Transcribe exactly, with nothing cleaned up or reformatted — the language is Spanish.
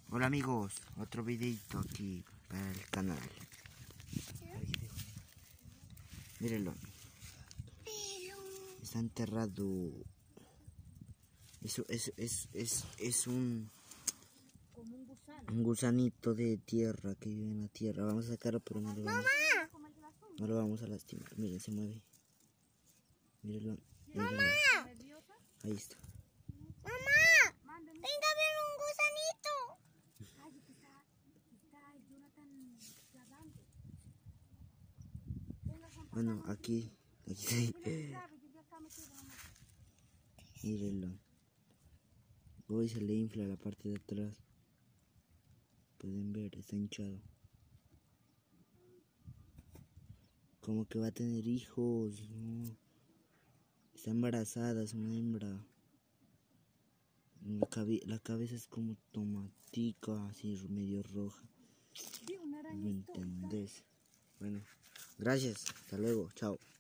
Hola amigos, otro videito aquí para el canal. Mírenlo. Está enterrado. Eso es, es, es, es un, como un gusano. un gusanito de tierra que vive en la tierra. Vamos a sacarlo, pero no lo vamos, no lo vamos a lastimar. Miren, se mueve. Mírenlo. Mírenlo. Ahí está. Mamá, venga a ver un gusanito. Ay, está, está Jonathan grabando. Bueno, aquí, aquí mírenlo. Hoy se le infla la parte de atrás. Pueden ver, está hinchado. Como que va a tener hijos, ¿no? Está embarazada, es una hembra. La, cabe la cabeza es como tomatica, así medio roja. Sí, una ¿Me entendés? Bueno, gracias. Hasta luego. Chao.